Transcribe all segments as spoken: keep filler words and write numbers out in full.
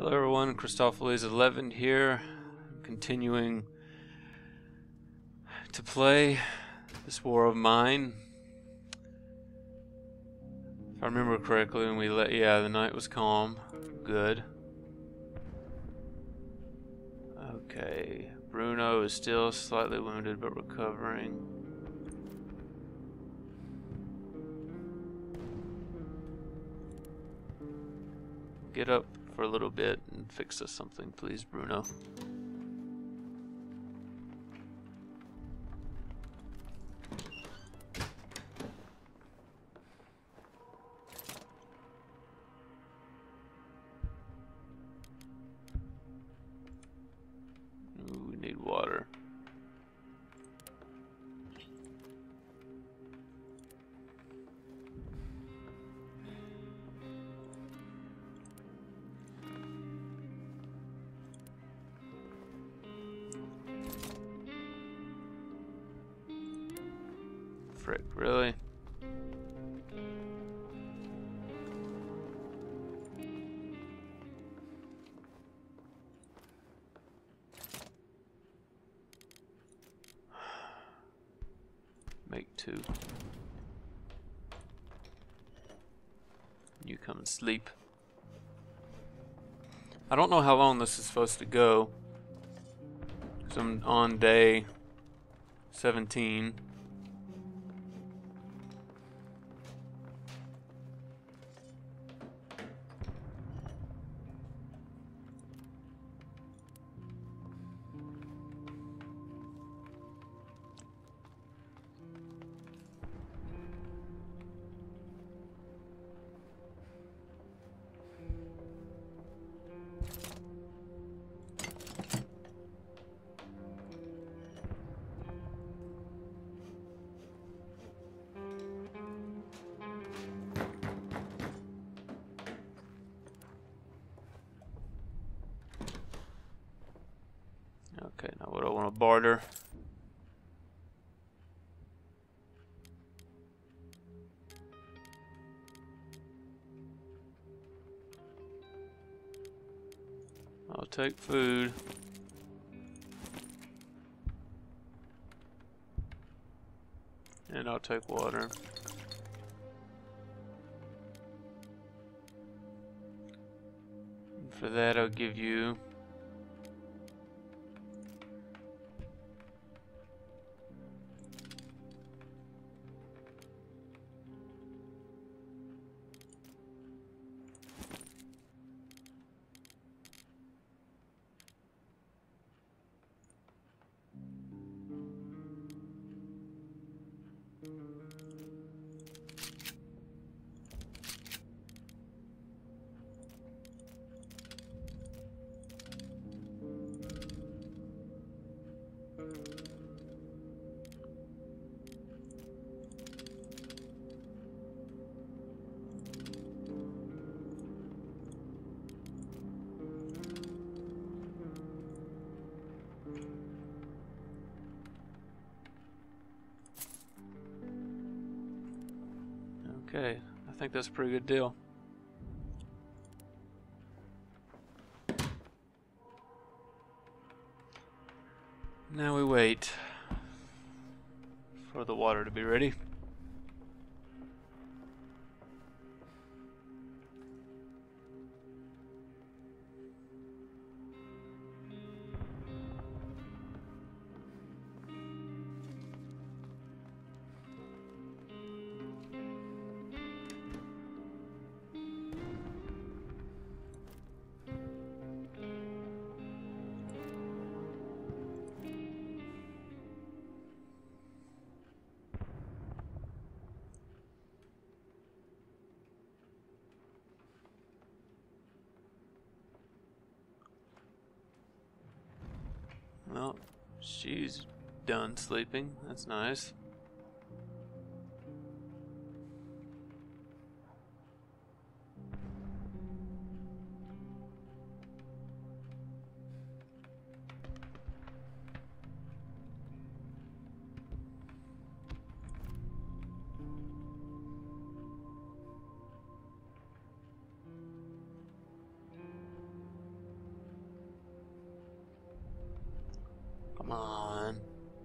Hello everyone, Christopheles eleven here, continuing to play this war of mine. If I remember correctly, when we let, yeah, the night was calm. Good. Okay, Bruno is still slightly wounded but recovering. Get up for a little bit and fix us something, please, Bruno. Ooh, we need water. Frick, really? Make two. You come and sleep. I don't know how long this is supposed to go, because I'm on day seventeen. Okay, now what do I want to barter? I'll take food. And I'll take water. And for that I'll give you okay, I think that's a pretty good deal. Now we wait for the water to be ready. Well, she's done sleeping. That's nice. Come on.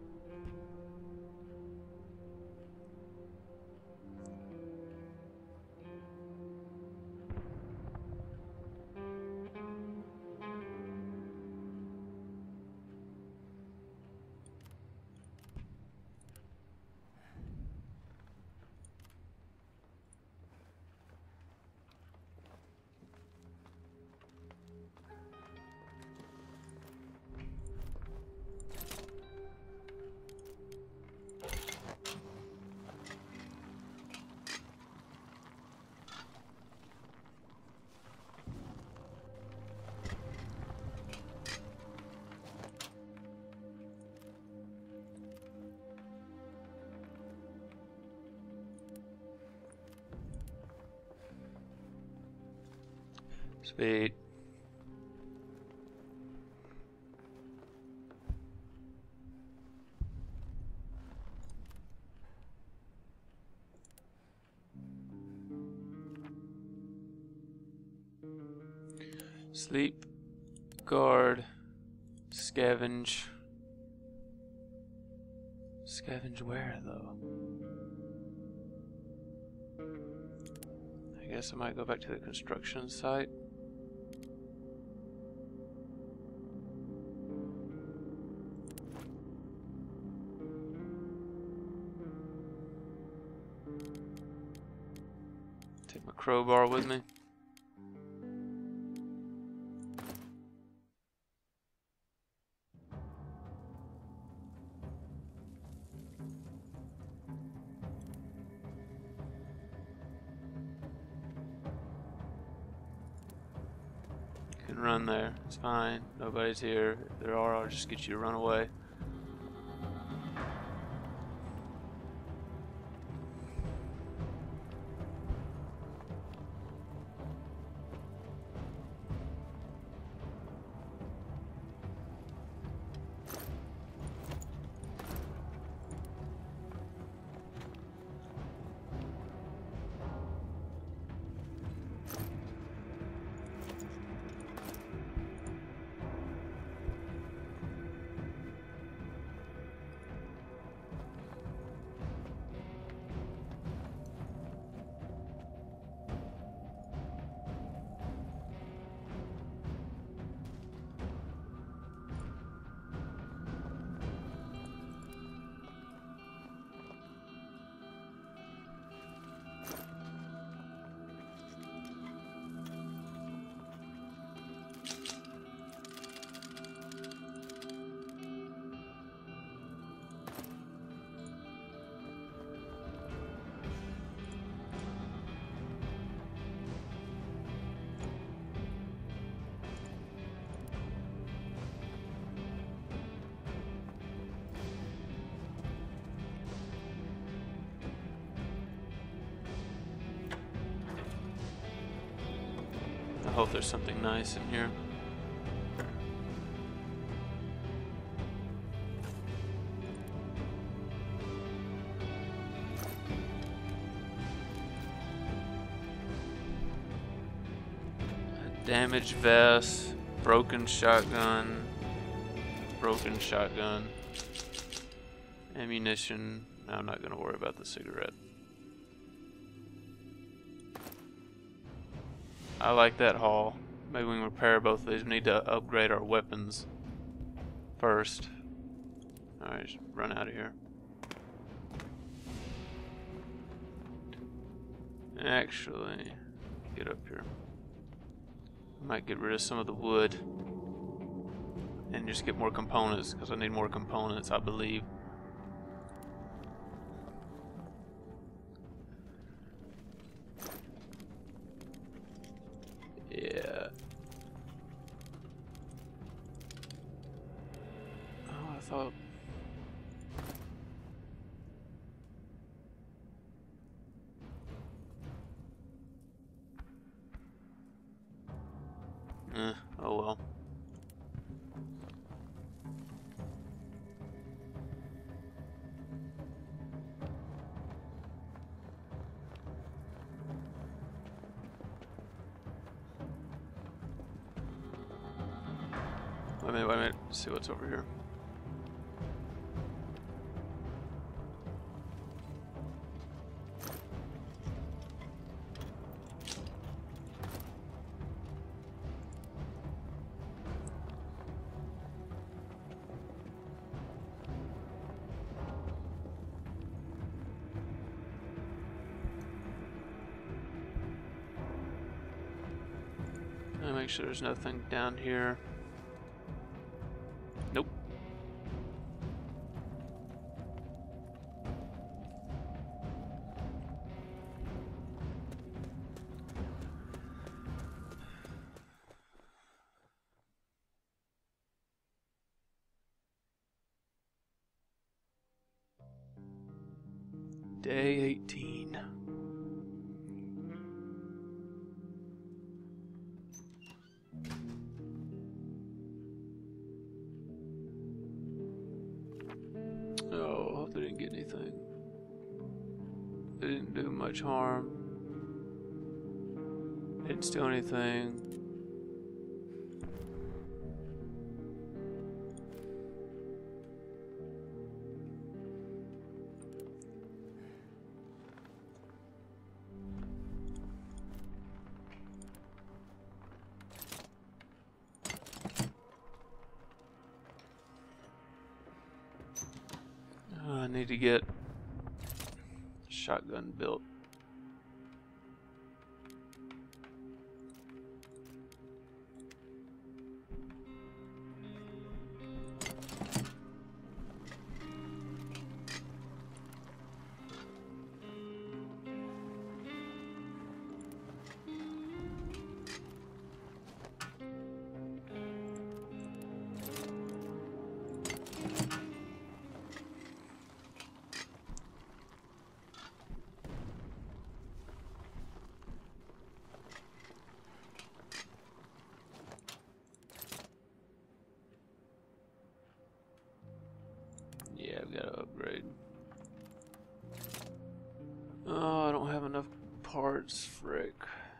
Sweet. Sleep, guard, scavenge. Scavenge where, though? I guess I might go back to the construction site. Take my crowbar with me. Can run there. It's fine. Nobody's here. If there are, I'll just get you to run away. I hope there's something nice in here. A damaged vest, broken shotgun, broken shotgun, ammunition. No, I'm not going to worry about the cigarette. I like that haul. Maybe we can repair both of these. We need to upgrade our weapons first. Alright, just run out of here. Actually, get up here. I might get rid of some of the wood and just get more components, because I need more components, I believe. Yeah. Oh, I thought. Eh, oh well. Wait a minute, wait a minute. Let's see what's over here. I'll make sure there's nothing down here. Nope. Day eighteen. Oh, hope they didn't get anything. They didn't do much harm. They didn't steal anything. I need to get a shotgun built. Yeah, I've got to upgrade. Oh, I don't have enough parts, frick.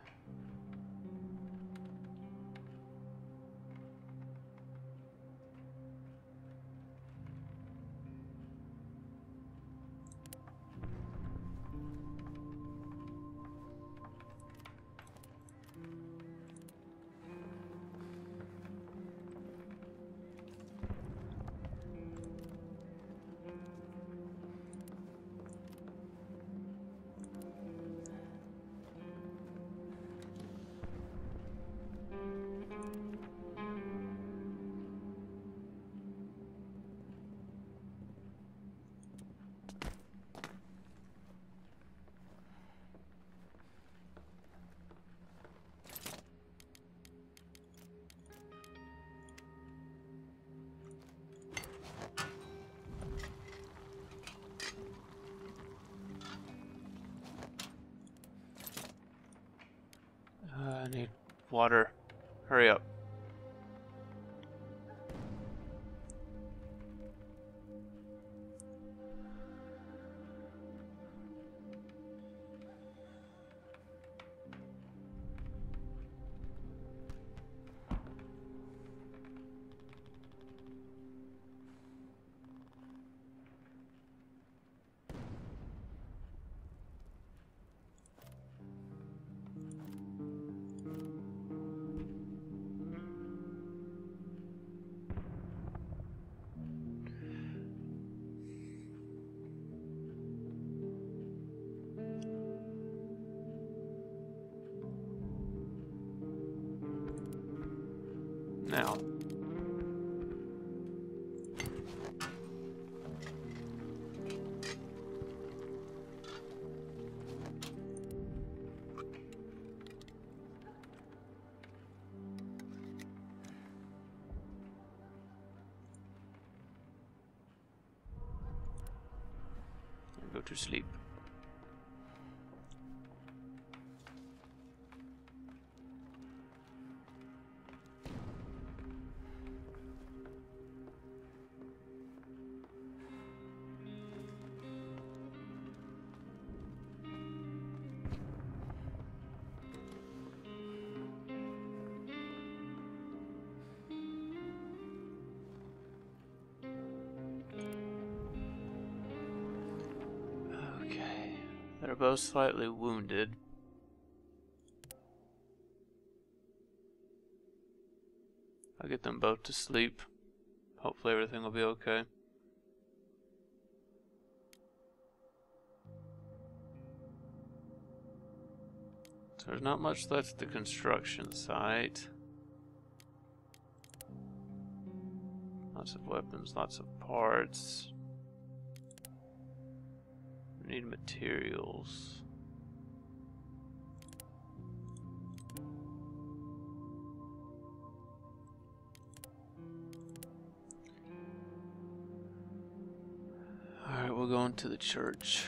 Uh, I need water. Hurry up. Now. Go to sleep. They're both slightly wounded. I'll get them both to sleep. Hopefully everything will be okay. So there's not much left at the construction site. Lots of weapons, lots of parts. We need materials. Alright, we'll go into the church.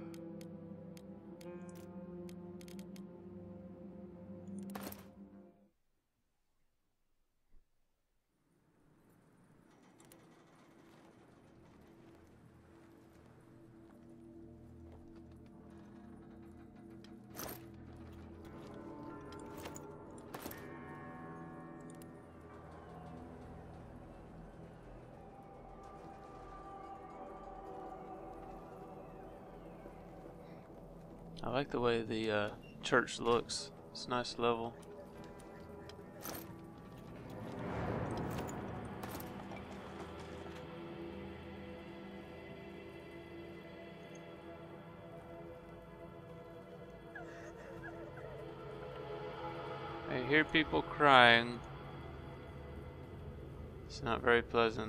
I like the way the uh, church looks. It's a nice level. I hear people crying. It's not very pleasant.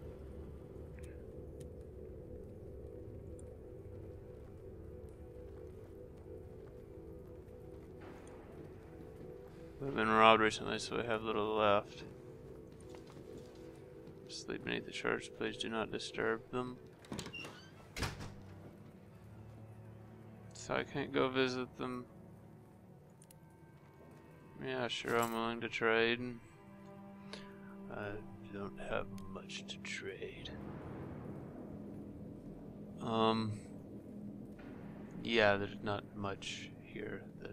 We've been robbed recently, so we have little left. Sleep beneath the church. Please do not disturb them. So I can't go visit them. Yeah, sure, I'm willing to trade. I don't have much to trade. Um. Yeah, there's not much here that.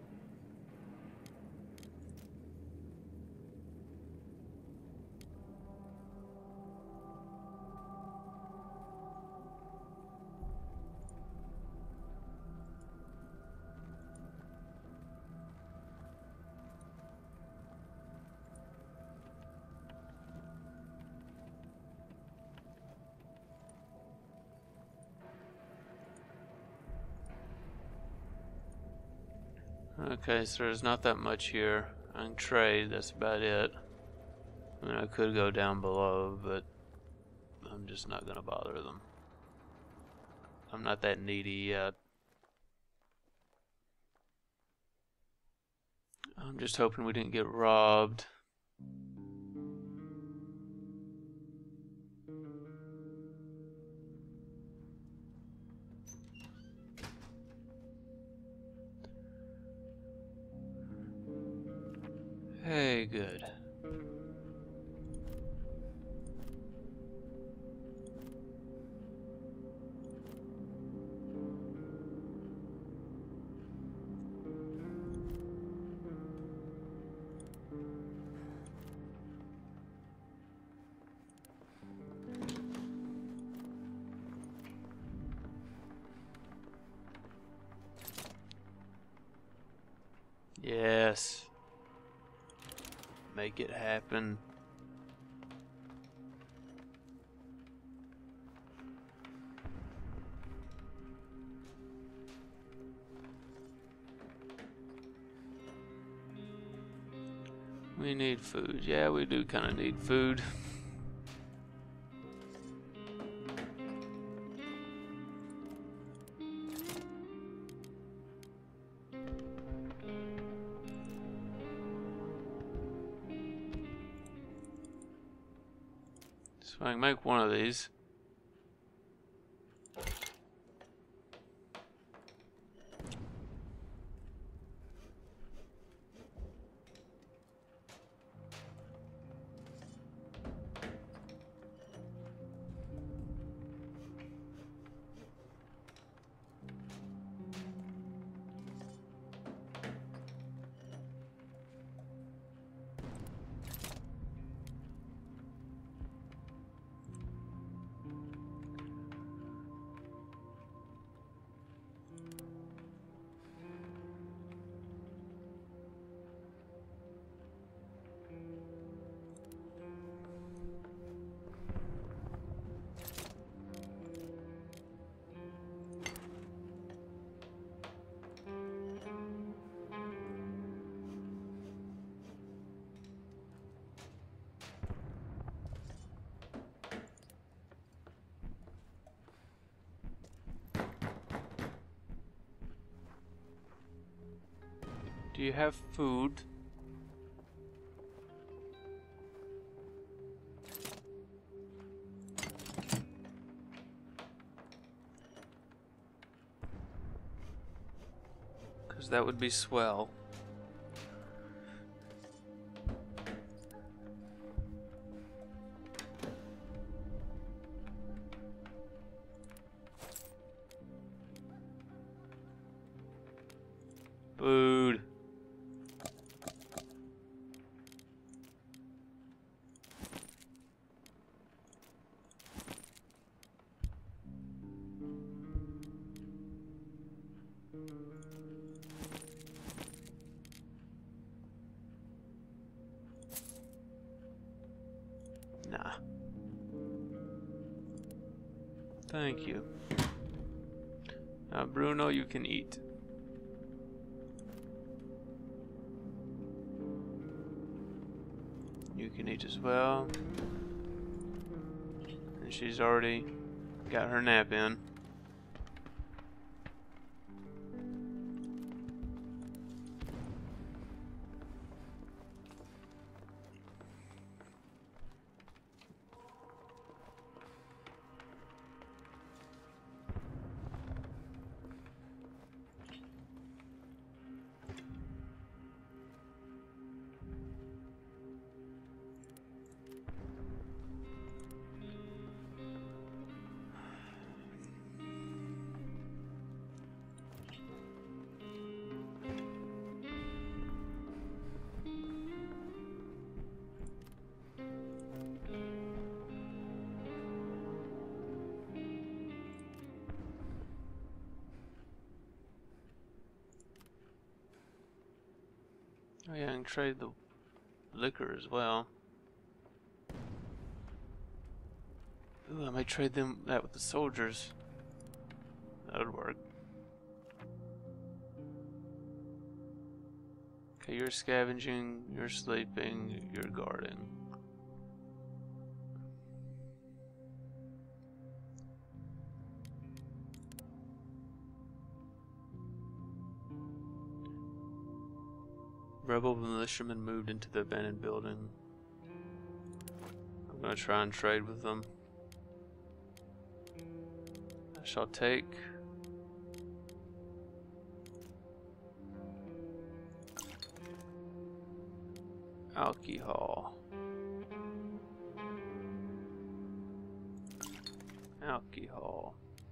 Okay, so there's not that much here. I can trade, that's about it. I mean, I could go down below, but I'm just not gonna bother them. I'm not that needy yet. I'm just hoping we didn't get robbed. Hey, good. Yes. Make it happen. We need food. Yeah, we do kind of need food. So I can make one of these. Do you have food? Because that would be swell. Food. Nah. Thank you. Now, Bruno, you can eat. You can eat as well. And she's already got her nap in. Oh yeah, I can trade the liquor as well. Ooh, I might trade them that with the soldiers. That would work. Okay, you're scavenging, you're sleeping, you're guarding. Rebel militiamen moved into the abandoned building. I'm gonna try and trade with them. I shall take alcohol. Alcohol.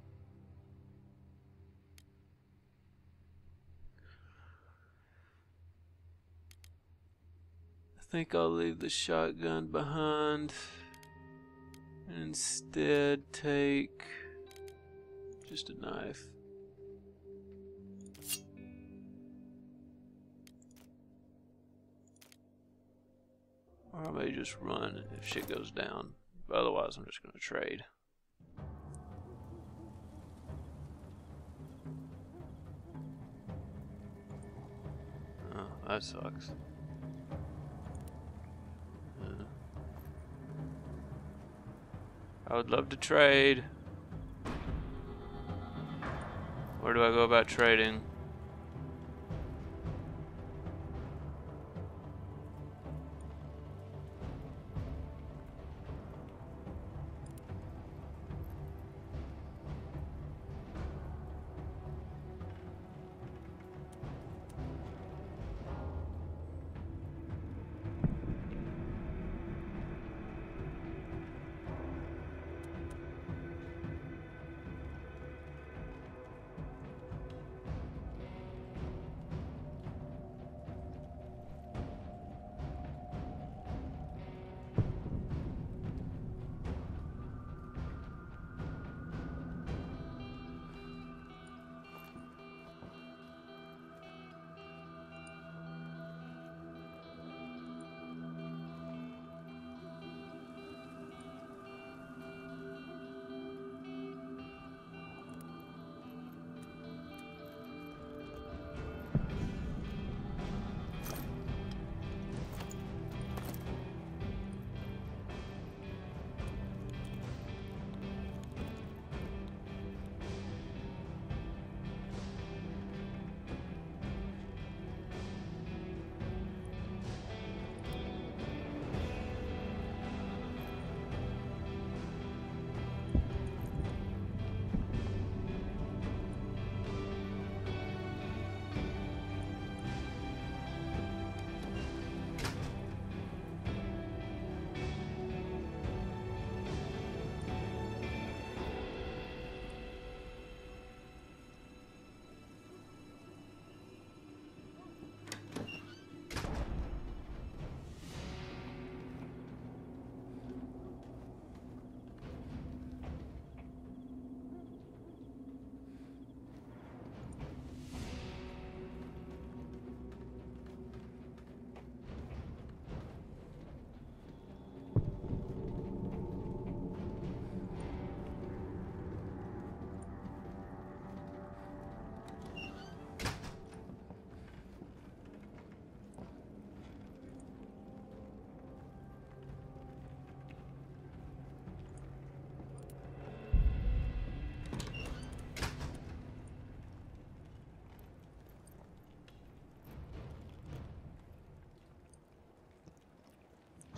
I think I'll leave the shotgun behind and instead take just a knife. Or I may just run if shit goes down. But otherwise, I'm just gonna trade. Oh, that sucks. Uh, I would love to trade. Where do I go about trading?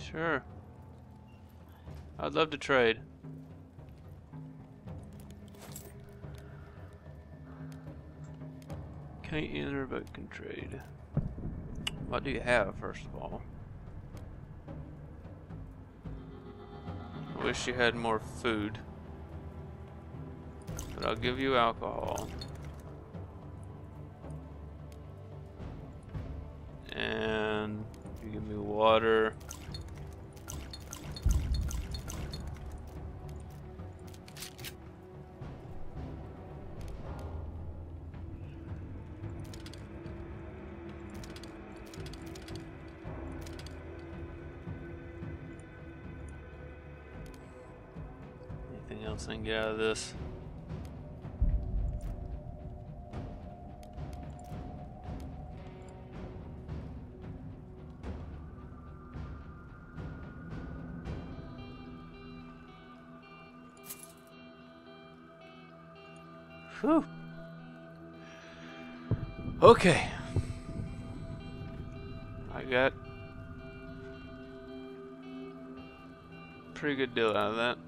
Sure. I'd love to trade. Can't enter but can trade. What do you have, first of all? I wish you had more food. But I'll give you alcohol. And you give me water. Anything else I can get out of this? Whew. Okay. I got a pretty good deal out of that.